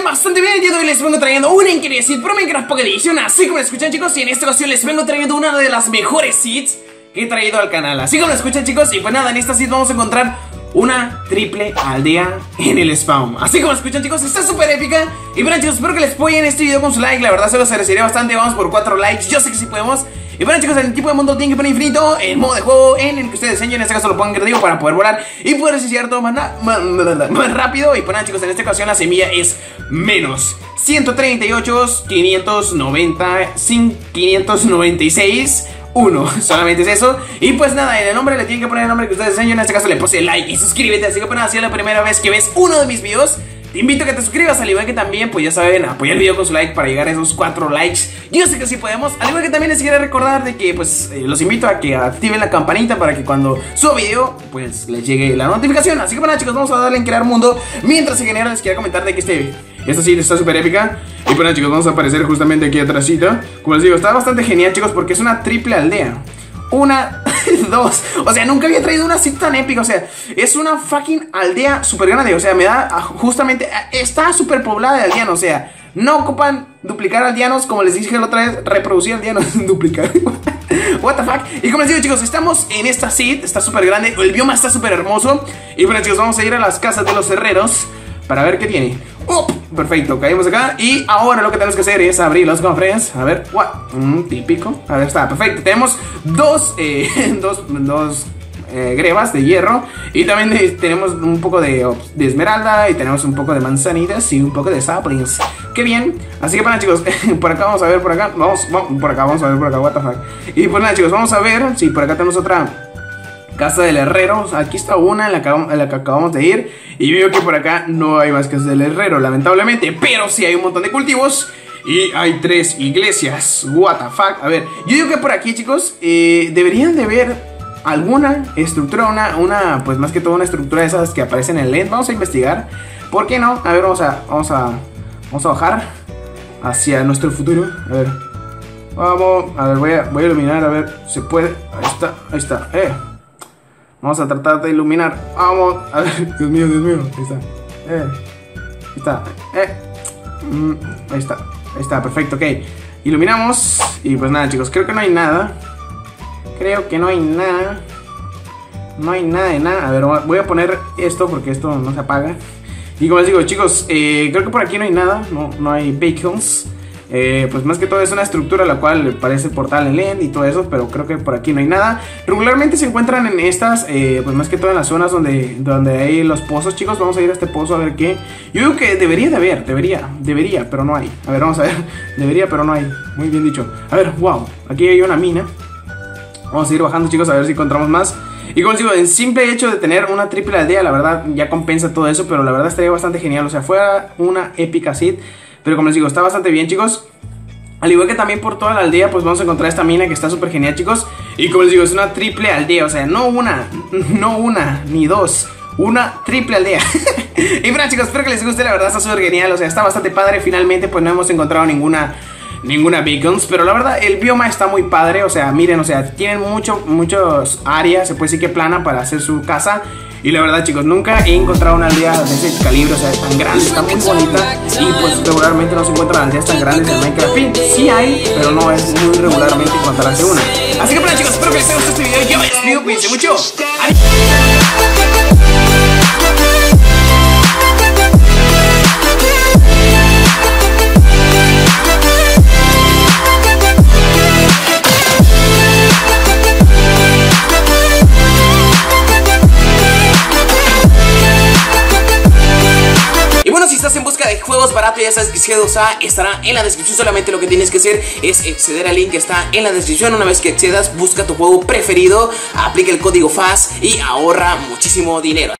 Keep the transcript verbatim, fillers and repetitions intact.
bastante bien. El día de hoy les vengo trayendo una increíble seed Pro Minecraft Pocket Edition, así como lo escuchan, chicos. Y en esta ocasión les vengo trayendo una de las mejores seeds que he traído al canal, así como lo escuchan, chicos. Y pues nada, en esta seed vamos a encontrar una triple aldea en el spawn, así como lo escuchan, chicos. Está súper épica. Y bueno, chicos, espero que les apoyen este video con su like. La verdad se los agradecería bastante. Vamos por cuatro likes, yo sé que sí podemos. Y bueno, chicos, el tipo de mundo tiene que poner infinito, el modo de juego en el que ustedes diseñen. En este caso lo pongan creativo para poder volar y poder asociar todo más, más, más rápido. Y pues nada, chicos, en esta ocasión la semilla es menos ciento treinta y ocho, quinientos noventa, quinientos noventa y seis, uno, solamente es eso. Y pues nada, en el nombre le tienen que poner el nombre que ustedes diseñen. En este caso le puse like y suscríbete. Así que pues nada, si es la primera vez que ves uno de mis videos, te invito a que te suscribas, al igual que también, pues ya saben, apoyar el video con su like para llegar a esos cuatro likes. Yo sé que sí podemos. Al igual que también les quiero recordar de que, pues, eh, los invito a que activen la campanita para que cuando suba video, pues, les llegue la notificación. Así que bueno, chicos, vamos a darle en crear mundo. Mientras se genera, les quiero comentar de que este, esta sí está súper épica. Y bueno, chicos, vamos a aparecer justamente aquí atrásito. Como les digo, está bastante genial, chicos, porque es una triple aldea. Una, dos, o sea, nunca había traído una seed tan épica. O sea, es una fucking aldea súper grande. O sea, me da justamente, está súper poblada de aldeanos. O sea, no ocupan duplicar aldeanos. Como les dije la otra vez, reproducir aldeanos, duplicar. What the fuck. Y como les digo, chicos, estamos en esta seed, está súper grande, el bioma está súper hermoso. Y bueno, chicos, vamos a ir a las casas de los herreros para ver qué tiene. Oh, perfecto, caímos acá. Y ahora lo que tenemos que hacer es abrir los cofres. A ver, what? Mm, típico. A ver, está, perfecto. Tenemos dos, eh, dos, dos eh, grebas de hierro. Y también de, tenemos un poco de, de esmeralda. Y tenemos un poco de manzanitas y un poco de saplings. Qué bien. Así que bueno, chicos, por acá vamos a ver, por acá. Vamos, vamos, por acá, vamos a ver, por acá, what the fuck. Y pues nada, chicos, vamos a ver si por acá tenemos otra casa del herrero. Aquí está una en la, que, en la que acabamos de ir. Y veo que por acá no hay más casas del herrero, lamentablemente. Pero sí hay un montón de cultivos. Y hay tres iglesias. What the fuck. A ver, yo digo que por aquí, chicos, eh, deberían de ver alguna estructura. Una, una, pues más que todo una estructura de esas que aparecen en el L E D. Vamos a investigar. ¿Por qué no? A ver, vamos a, vamos a, vamos a bajar hacia nuestro futuro. A ver, vamos, a ver, voy a, voy a iluminar. A ver, se puede. Ahí está, ahí está, eh vamos a tratar de iluminar. Vamos, a ver, Dios mío, Dios mío. Ahí está, eh ahí está, eh mm, ahí está, ahí está, perfecto, ok. Iluminamos. Y pues nada, chicos, creo que no hay nada. Creo que no hay nada. No hay nada de nada. A ver, voy a poner esto porque esto no se apaga. Y como les digo, chicos, eh, creo que por aquí no hay nada. No, no hay beacons. Eh, pues más que todo es una estructura la cual parece portal en L E D y todo eso, pero creo que por aquí no hay nada. Regularmente se encuentran en estas, eh, pues más que todo en las zonas donde, donde hay los pozos, chicos. Vamos a ir a este pozo a ver qué. Yo digo que debería de haber, debería, debería, pero no hay. A ver, vamos a ver, debería, pero no hay. Muy bien dicho. A ver, wow, aquí hay una mina. Vamos a ir bajando, chicos, a ver si encontramos más. Y como les digo, el simple hecho de tener una triple aldea, la verdad, ya compensa todo eso. Pero la verdad estaría bastante genial, o sea, fuera una épica seed. Pero como les digo, está bastante bien, chicos. Al igual que también por toda la aldea, pues vamos a encontrar esta mina que está súper genial, chicos. Y como les digo, es una triple aldea, o sea, no una, no una, ni dos, una triple aldea. Y bueno, chicos, espero que les guste, la verdad está súper genial, o sea, está bastante padre. Finalmente, pues no hemos encontrado ninguna, ninguna beacons, pero la verdad, el bioma está muy padre. O sea, miren, o sea, tienen mucho, muchos áreas, se puede decir que plana para hacer su casa. Y la verdad, chicos, nunca he encontrado una aldea de ese calibre, o sea, tan grande, está muy bonita. Y pues regularmente no se encuentran aldeas tan grandes en Minecraft. Sí hay, pero no es muy regularmente encontrarse una. Así que bueno, chicos, espero que les haya gustado este video. Yo me despido, cuídense mucho. Adiós. En busca de juegos baratos, ya sabes que G dos A estará en la descripción. Solamente lo que tienes que hacer es acceder al link que está en la descripción. Una vez que accedas, busca tu juego preferido, aplica el código F A S y ahorra muchísimo dinero.